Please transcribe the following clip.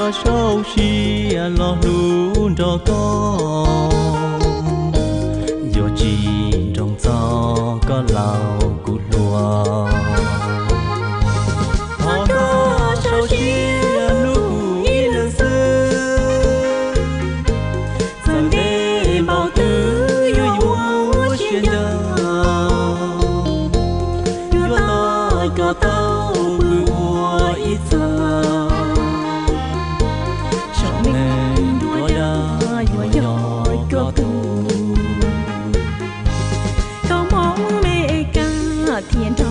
sâu chi lo luôn cho con giờ chỉ trong gió có lao cút lùa họ có sâu chi lúc ý lần xưa giờ đây bao thứ yêu yêu trên đời yêu tôi có tao bự hoa ít giờ thiên